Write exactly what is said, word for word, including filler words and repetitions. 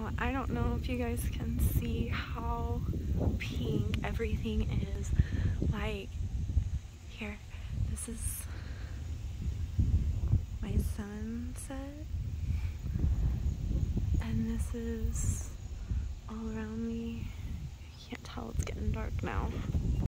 Now, I don't know if you guys can see how pink everything is. Like, here, this is my sunset, and this is all around me. You can't tell, it's getting dark now.